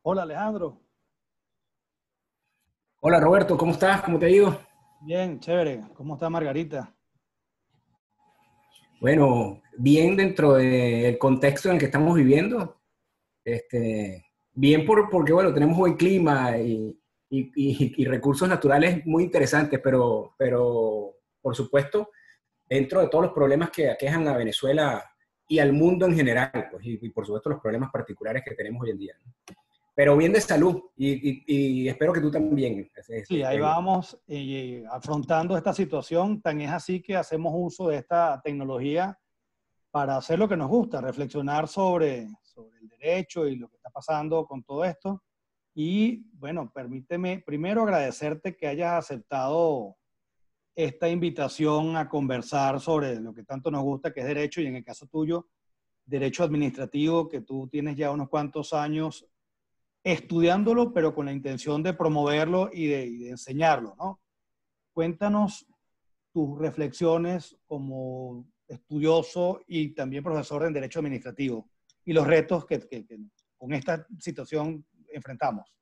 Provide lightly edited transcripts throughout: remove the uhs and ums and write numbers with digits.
Hola Alejandro, Hola Roberto, ¿cómo estás? ¿Cómo te ha ido? bien, chévere. ¿Cómo está Margarita? Bueno, bien dentro del contexto en el que estamos viviendo. Bien porque, bueno, tenemos buen clima y recursos naturales muy interesantes, pero por supuesto, dentro de todos los problemas que aquejan a Venezuela y al mundo en general, pues, y por supuesto los problemas particulares que tenemos hoy en día, ¿no? Pero bien de salud y espero que tú también Sí, ahí estés bien. vamos afrontando esta situación. Tan es así que hacemos uso de esta tecnología para hacer lo que nos gusta, reflexionar sobre el derecho y lo que está pasando con todo esto. Y bueno, permíteme primero agradecerte que hayas aceptado esta invitación a conversar sobre lo que tanto nos gusta, que es derecho, y en el caso tuyo, derecho administrativo, que tú tienes ya unos cuantos años estudiándolo, pero con la intención de promoverlo y de enseñarlo, ¿no? Cuéntanos tus reflexiones como estudioso y también profesor en Derecho Administrativo y los retos que con esta situación enfrentamos.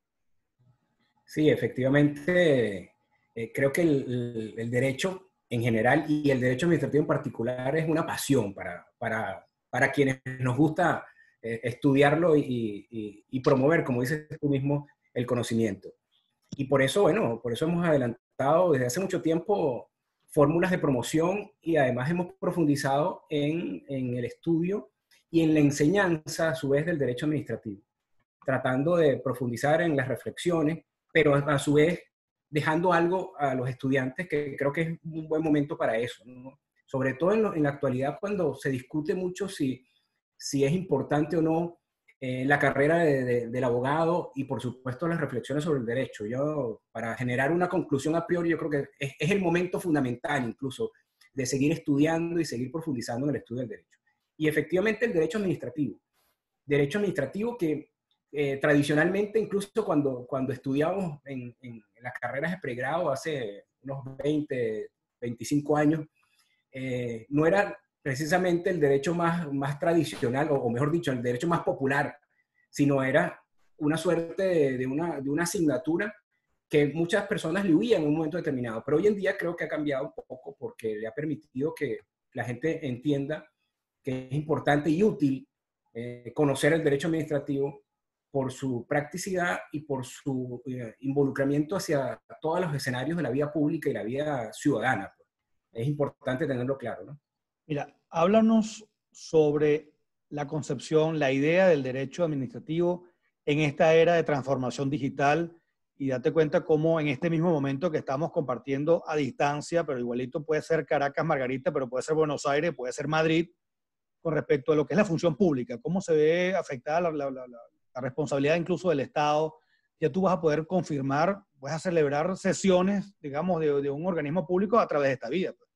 Sí, efectivamente, creo que el derecho en general y el derecho administrativo en particular es una pasión para quienes nos gusta estudiarlo y promover, como dices tú mismo, el conocimiento. Y por eso, bueno, por eso hemos adelantado desde hace mucho tiempo fórmulas de promoción y además hemos profundizado en el estudio y en la enseñanza, a su vez, del derecho administrativo, tratando de profundizar en las reflexiones, pero a su vez dejando algo a los estudiantes que creo que es un buen momento para eso, ¿no? Sobre todo en la actualidad cuando se discute mucho si es importante o no la carrera del abogado y por supuesto las reflexiones sobre el derecho. Yo, para generar una conclusión a priori, yo creo que es el momento fundamental incluso de seguir estudiando y seguir profundizando en el estudio del derecho. Y efectivamente el derecho administrativo que tradicionalmente, incluso cuando estudiábamos en las carreras de pregrado hace unos 20, 25 años, no era precisamente el derecho más tradicional, o mejor dicho, el derecho más popular, sino era una suerte de una asignatura que muchas personas le huían en un momento determinado. Pero hoy en día creo que ha cambiado un poco porque le ha permitido que la gente entienda que es importante y útil conocer el derecho administrativo por su practicidad y por su involucramiento hacia todos los escenarios de la vida pública y la vida ciudadana, pues. Es importante tenerlo claro, ¿no? Mira, háblanos sobre la concepción, la idea del derecho administrativo en esta era de transformación digital y date cuenta cómo en este mismo momento que estamos compartiendo a distancia, pero igualito puede ser Caracas, Margarita, pero puede ser Buenos Aires, puede ser Madrid, con respecto a lo que es la función pública, cómo se ve afectada la responsabilidad incluso del Estado. Ya tú vas a poder confirmar, vas a celebrar sesiones, digamos, de un organismo público a través de esta vía, pues.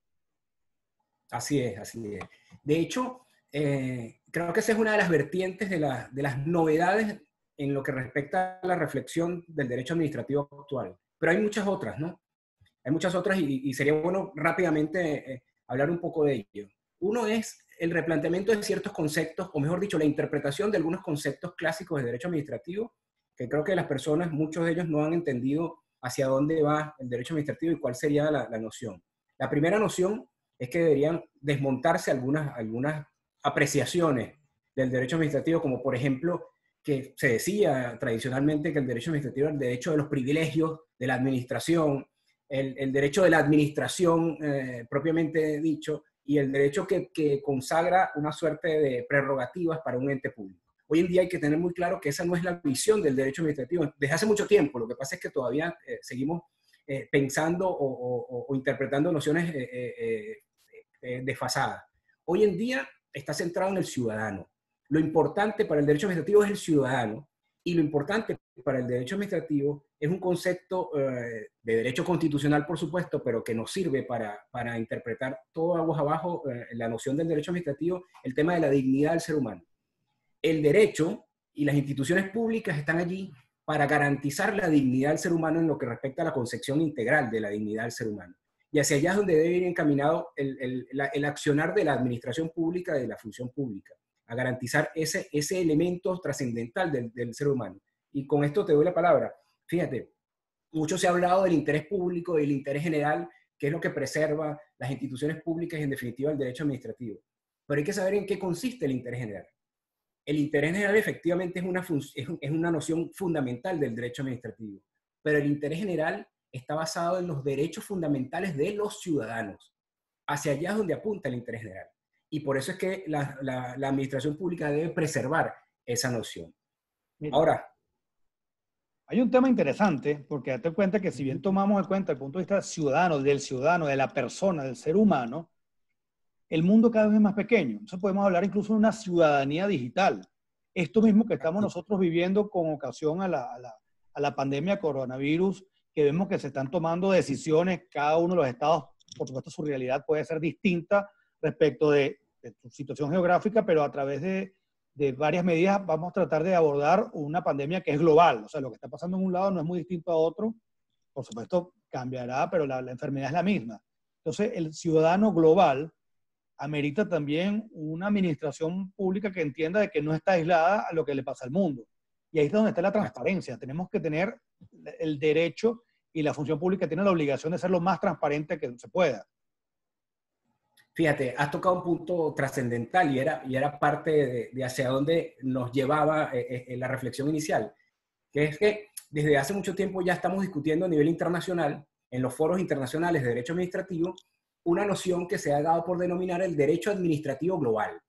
Así es, así es. De hecho, creo que esa es una de las vertientes de las novedades en lo que respecta a la reflexión del derecho administrativo actual. Pero hay muchas otras, ¿no? Hay muchas otras y sería bueno rápidamente hablar un poco de ello. Uno es el replanteamiento de ciertos conceptos, o mejor dicho, la interpretación de algunos conceptos clásicos de derecho administrativo, que creo que las personas, muchos de ellos no han entendido hacia dónde va el derecho administrativo y cuál sería la noción. La primera noción es que deberían desmontarse algunas apreciaciones del derecho administrativo, como por ejemplo que se decía tradicionalmente que el derecho administrativo es el derecho de los privilegios de la administración, el derecho de la administración propiamente dicho, y el derecho que consagra una suerte de prerrogativas para un ente público. Hoy en día hay que tener muy claro que esa no es la visión del derecho administrativo desde hace mucho tiempo. Lo que pasa es que todavía seguimos pensando o interpretando nociones desfasadas. Hoy en día está centrado en el ciudadano. Lo importante para el derecho administrativo es el ciudadano y lo importante para el derecho administrativo es un concepto de derecho constitucional, por supuesto, pero que nos sirve para interpretar todo aguas abajo la noción del derecho administrativo, el tema de la dignidad del ser humano. El derecho y las instituciones públicas están allí para garantizar la dignidad del ser humano en lo que respecta a la concepción integral de la dignidad del ser humano. Y hacia allá es donde debe ir encaminado el accionar de la administración pública, de la función pública, a garantizar ese elemento trascendental del ser humano. y con esto te doy la palabra. Fíjate, mucho se ha hablado del interés público, del interés general, que es lo que preserva las instituciones públicas y en definitiva el derecho administrativo. Pero hay que saber en qué consiste el interés general. El interés general efectivamente es una noción fundamental del derecho administrativo, pero el interés general está basado en los derechos fundamentales de los ciudadanos. Hacia allá es donde apunta el interés general. Y por eso es que la administración pública debe preservar esa noción. Mira, Ahora, hay un tema interesante, porque date cuenta que si bien tomamos en cuenta el punto de vista ciudadano, del ciudadano, de la persona, del ser humano, el mundo cada vez es más pequeño. Entonces podemos hablar incluso de una ciudadanía digital. Esto mismo que estamos nosotros viviendo con ocasión a la pandemia coronavirus, que vemos que se están tomando decisiones, cada uno de los estados, por supuesto su realidad puede ser distinta respecto de su situación geográfica, pero a través de varias medidas vamos a tratar de abordar una pandemia que es global. O sea, lo que está pasando en un lado no es muy distinto a otro. Por supuesto, cambiará, pero la enfermedad es la misma. Entonces, el ciudadano global amerita también una administración pública que entienda de que no está aislada a lo que le pasa al mundo. Y ahí es donde está la transparencia. Tenemos que tener el derecho y la función pública tiene la obligación de ser lo más transparente que se pueda. fíjate, has tocado un punto trascendental y era parte de hacia dónde nos llevaba la reflexión inicial, que es que desde hace mucho tiempo ya estamos discutiendo a nivel internacional, en los foros internacionales de derecho administrativo, una noción que se ha dado por denominar el derecho administrativo global.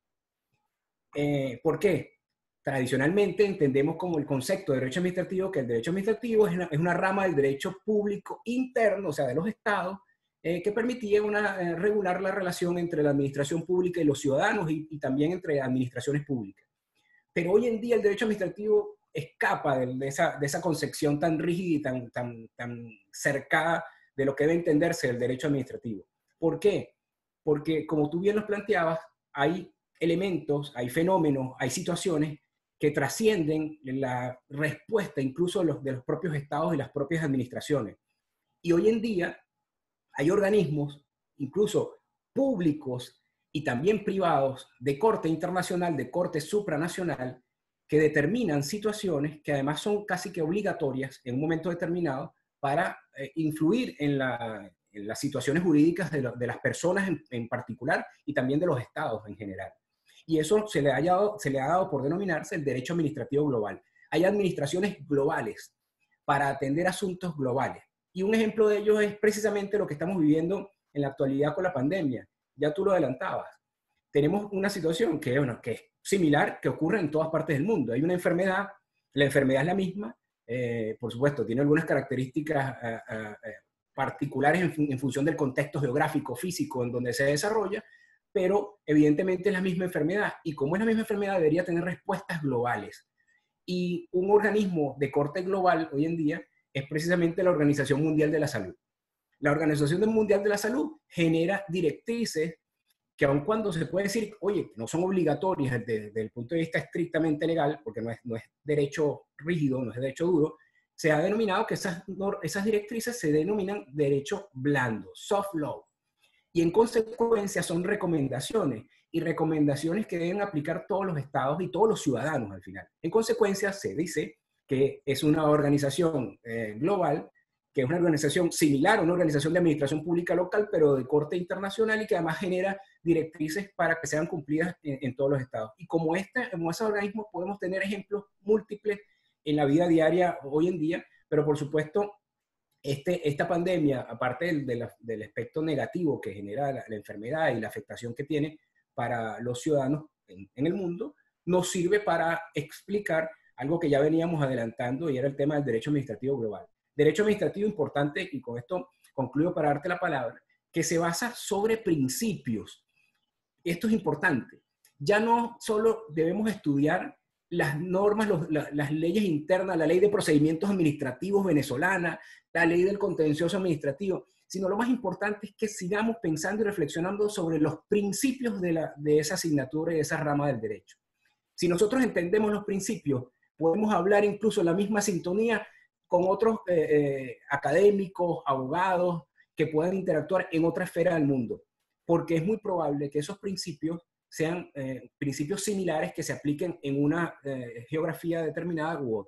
¿Por qué? Tradicionalmente entendemos como el concepto de derecho administrativo que el derecho administrativo es una rama del derecho público interno, o sea, de los estados, que permitía regular la relación entre la administración pública y los ciudadanos y también entre administraciones públicas. Pero hoy en día el derecho administrativo escapa de esa concepción tan rígida y tan cercada de lo que debe entenderse el derecho administrativo. ¿Por qué? Porque, como tú bien nos planteabas, hay elementos, hay fenómenos, hay situaciones que trascienden la respuesta incluso de los propios estados y las propias administraciones. Y hoy en día hay organismos, incluso públicos y también privados, de corte internacional, de corte supranacional, que determinan situaciones que además son casi que obligatorias en un momento determinado para influir en las situaciones jurídicas de las personas en particular y también de los estados en general. Y eso se le ha dado por denominarse el derecho administrativo global. Hay administraciones globales para atender asuntos globales. Y un ejemplo de ello es precisamente lo que estamos viviendo en la actualidad con la pandemia. Ya tú lo adelantabas. Tenemos una situación que es similar, que ocurre en todas partes del mundo. Hay una enfermedad, la enfermedad es la misma, por supuesto, tiene algunas características particulares en función del contexto geográfico, físico, en donde se desarrolla, pero evidentemente es la misma enfermedad. Y como es la misma enfermedad, debería tener respuestas globales. Y un organismo de corte global hoy en día es precisamente la Organización Mundial de la Salud. La Organización Mundial de la Salud genera directrices que aun cuando se puede decir, oye, no son obligatorias desde el punto de vista estrictamente legal, porque no es derecho rígido, no es derecho duro, se ha denominado que esas directrices se denominan derecho blando, soft law. Y en consecuencia son recomendaciones, y recomendaciones que deben aplicar todos los estados y todos los ciudadanos al final. En consecuencia se dice que es una organización global, que es una organización similar a una organización de administración pública local, pero de corte internacional y que además genera directrices para que sean cumplidas en todos los estados. Y como esos organismos podemos tener ejemplos múltiples en la vida diaria hoy en día, pero por supuesto esta pandemia, aparte del aspecto negativo que genera la enfermedad y la afectación que tiene para los ciudadanos en el mundo, nos sirve para explicar algo que ya veníamos adelantando y era el tema del derecho administrativo global. Derecho administrativo importante, y con esto concluyo para darte la palabra, que se basa sobre principios. Esto es importante. Ya no solo debemos estudiar las normas, las leyes internas, la ley de procedimientos administrativos venezolana, la ley del contencioso administrativo, sino lo más importante es que sigamos pensando y reflexionando sobre los principios de esa asignatura y de esa rama del derecho. Si nosotros entendemos los principios, podemos hablar incluso en la misma sintonía con otros académicos, abogados, que puedan interactuar en otra esfera del mundo, porque es muy probable que esos principios sean principios similares que se apliquen en una geografía determinada u otra.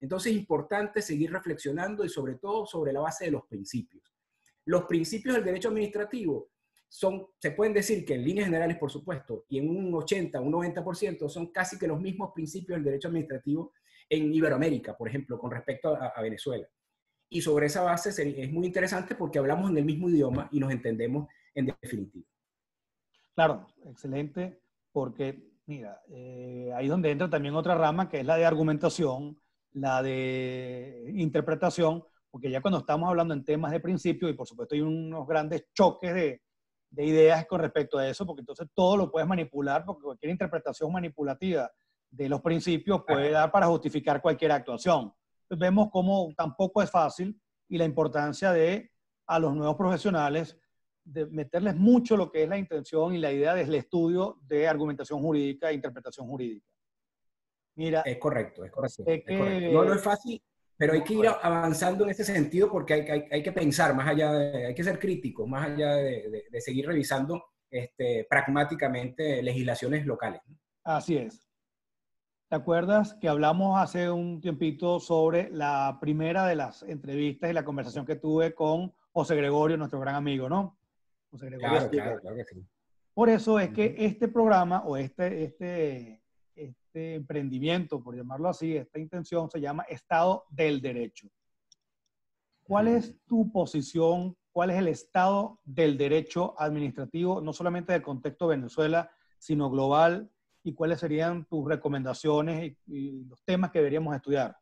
Entonces es importante seguir reflexionando y sobre todo sobre la base de los principios. Los principios del derecho administrativo se pueden decir que en líneas generales, por supuesto, y en un 80, un 90% son casi que los mismos principios del derecho administrativo en Iberoamérica, por ejemplo, con respecto a Venezuela. Y sobre esa base es muy interesante porque hablamos en el mismo idioma y nos entendemos en definitiva. Claro, excelente, porque mira, ahí es donde entra también otra rama que es la de argumentación, la de interpretación, porque ya cuando estamos hablando en temas de principio, y por supuesto hay unos grandes choques de ideas con respecto a eso, porque entonces todo lo puedes manipular, porque cualquier interpretación manipulativa de los principios puede dar para justificar cualquier actuación. Entonces vemos cómo tampoco es fácil y la importancia de a los nuevos profesionales de meterles mucho lo que es la intención y la idea del estudio de argumentación jurídica e interpretación jurídica. Mira, Es correcto, es correcto, sé es correcto. No, no que... es fácil, pero hay que ir avanzando en ese sentido porque hay que pensar más allá hay que ser críticos, más allá de seguir revisando pragmáticamente legislaciones locales. Así es. ¿Te acuerdas que hablamos hace un tiempito sobre la primera de las entrevistas y la conversación que tuve con José Gregorio, nuestro gran amigo, ¿no? José Gregorio Claro, Silva. claro que sí. Por eso es que este programa o este emprendimiento, por llamarlo así, esta intención se llama Estado del Derecho. ¿Cuál es tu posición? ¿Cuál es el estado del derecho administrativo, no solamente del contexto de Venezuela, sino global? ¿Y cuáles serían tus recomendaciones y los temas que deberíamos estudiar?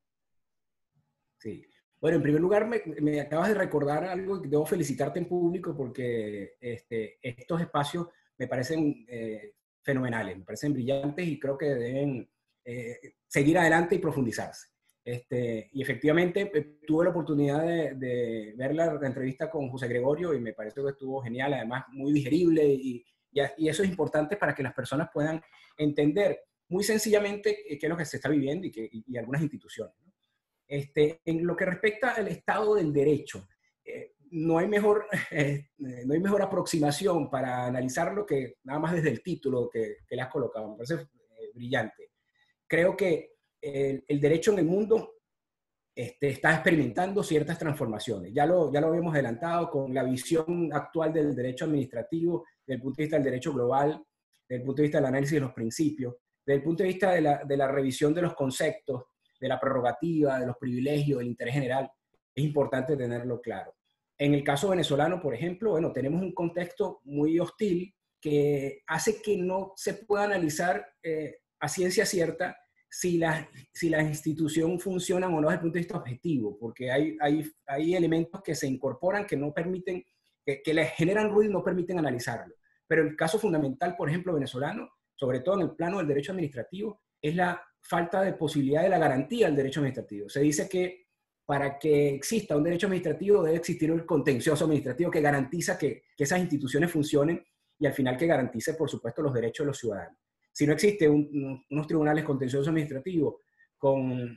Sí. Bueno, en primer lugar, me acabas de recordar algo que debo felicitarte en público porque estos espacios me parecen fenomenales, me parecen brillantes y creo que deben seguir adelante y profundizarse. Y efectivamente tuve la oportunidad de ver la entrevista con José Gregorio y me pareció que estuvo genial, además muy digerible y eso es importante para que las personas puedan entender muy sencillamente qué es lo que se está viviendo y algunas instituciones, ¿no? En lo que respecta al Estado del Derecho, no hay mejor aproximación para analizarlo que nada más desde el título que le has colocado. Me parece brillante. Creo que el derecho en el mundo está experimentando ciertas transformaciones. Ya lo habíamos adelantado con la visión actual del derecho administrativo, desde el punto de vista del derecho global, desde el punto de vista del análisis de los principios, desde el punto de vista de la revisión de los conceptos, de la prerrogativa, de los privilegios, del interés general. Es importante tenerlo claro. En el caso venezolano, por ejemplo, bueno, tenemos un contexto muy hostil que hace que no se pueda analizar a ciencia cierta si las instituciones funcionan o no desde el punto de vista objetivo, porque hay elementos que se incorporan que no permiten, que les generan ruido y no permiten analizarlo. Pero el caso fundamental, por ejemplo, venezolano, sobre todo en el plano del derecho administrativo, es la falta de posibilidad de la garantía del derecho administrativo. Se dice que para que exista un derecho administrativo debe existir un contencioso administrativo que garantiza que esas instituciones funcionen y al final que garantice, por supuesto, los derechos de los ciudadanos. Si no existe unos tribunales contenciosos administrativos con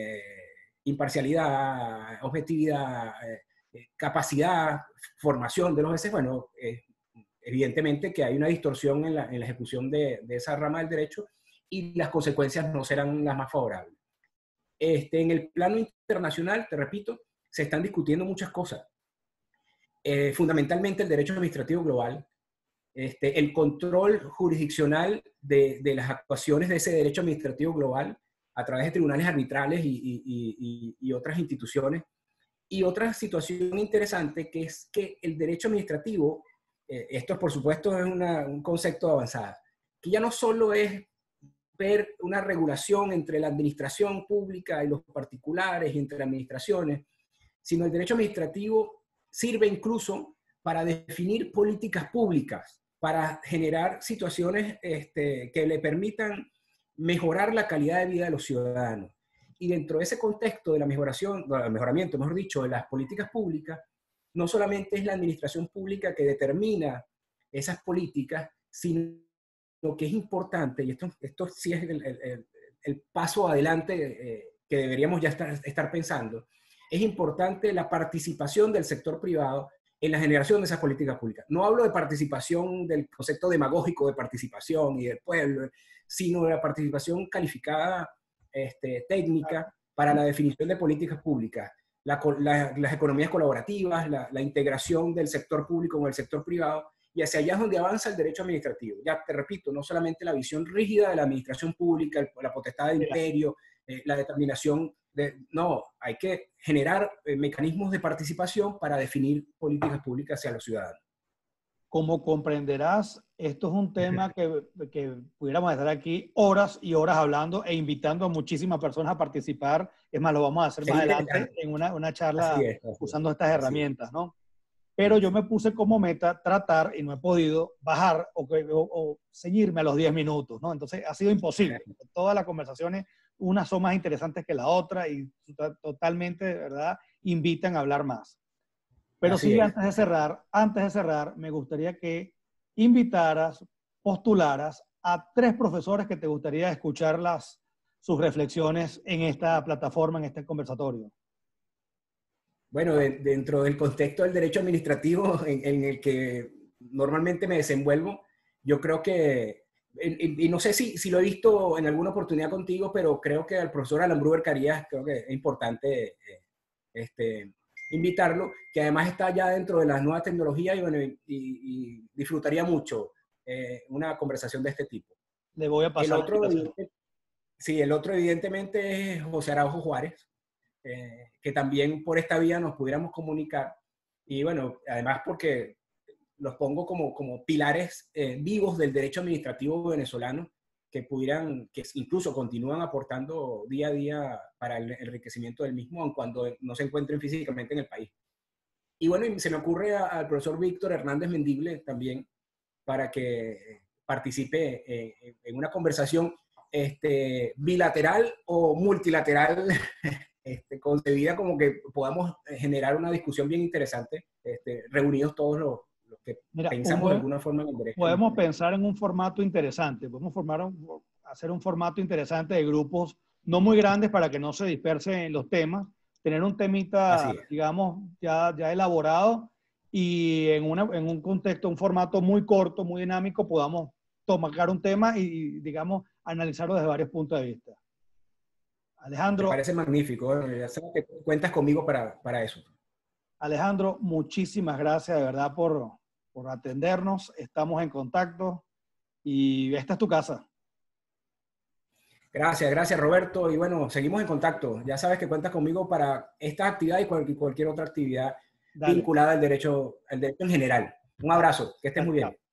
imparcialidad, objetividad, capacidad, formación de los jueces, bueno, evidentemente que hay una distorsión en la ejecución de esa rama del derecho y las consecuencias no serán las más favorables. En el plano internacional, te repito, se están discutiendo muchas cosas. Fundamentalmente el derecho administrativo global, el control jurisdiccional de las actuaciones de ese derecho administrativo global a través de tribunales arbitrales y otras instituciones. Y otra situación interesante que es que el derecho administrativo, esto por supuesto es un concepto avanzado, que ya no solo es ver una regulación entre la administración pública y los particulares y entre administraciones, sino el derecho administrativo sirve incluso para definir políticas públicas, para generar situaciones que le permitan mejorar la calidad de vida de los ciudadanos. Y dentro de ese contexto de la mejoramiento, mejor dicho, de las políticas públicas, no solamente es la administración pública que determina esas políticas, sino que es importante, y esto sí es el paso adelante que deberíamos ya estar pensando, es importante la participación del sector privado en la generación de esas políticas públicas. No hablo de participación del concepto demagógico de participación y del pueblo, sino de la participación calificada, técnica, para la definición de políticas públicas, las economías colaborativas, la integración del sector público con el sector privado, y hacia allá es donde avanza el derecho administrativo. Ya te repito, no solamente la visión rígida de la administración pública, la potestad del imperio, la determinación no, hay que generar mecanismos de participación para definir políticas públicas hacia los ciudadanos. Como comprenderás, esto es un tema que pudiéramos estar aquí horas y horas hablando e invitando a muchísimas personas a participar. Es más, lo vamos a hacer más adelante en una charla así es, usando estas herramientas, ¿no? Pero yo me puse como meta tratar, y no he podido, bajar o ceñirme a los 10 minutos, ¿no? Entonces ha sido imposible. Todas las conversaciones, unas son más interesantes que la otra y totalmente, de verdad, invitan a hablar más. Pero así sí, es. antes de cerrar, me gustaría que invitaras, postularas a 3 profesores que te gustaría escuchar sus reflexiones en esta plataforma, en este conversatorio. Bueno, dentro del contexto del derecho administrativo en el que normalmente me desenvuelvo, yo creo que, y no sé si lo he visto en alguna oportunidad contigo, pero creo que al profesor Alan Gruber Carías, creo que es importante invitarlo, que además está ya dentro de las nuevas tecnologías y, bueno, y disfrutaría mucho una conversación de este tipo. Le voy a pasar el otro, sí, el otro evidentemente es José Araujo Juárez, que también por esta vía nos pudiéramos comunicar. Y bueno, además porque los pongo como pilares vivos del derecho administrativo venezolano, que incluso continúan aportando día a día para el enriquecimiento del mismo, aun cuando no se encuentren físicamente en el país. Y bueno, y se me ocurre al profesor Víctor Hernández Mendible también, para que participe en una conversación bilateral o multilateral, concebida como que podamos generar una discusión bien interesante, reunidos todos los que pensamos de alguna forma en el derecho. Podemos pensar en un formato interesante, podemos hacer un formato interesante de grupos no muy grandes para que no se dispersen los temas, tener un temita, digamos, ya elaborado y en un contexto, un formato muy corto, muy dinámico, podamos tomar un tema y, digamos, analizarlo desde varios puntos de vista. Alejandro. Me parece magnífico. Ya sabes que cuentas conmigo para eso. Alejandro, muchísimas gracias de verdad por atendernos. Estamos en contacto y esta es tu casa. Gracias Roberto. Y bueno, seguimos en contacto. Ya sabes que cuentas conmigo para esta actividad y cualquier otra actividad vinculada al derecho en general. Un abrazo, que estés muy bien.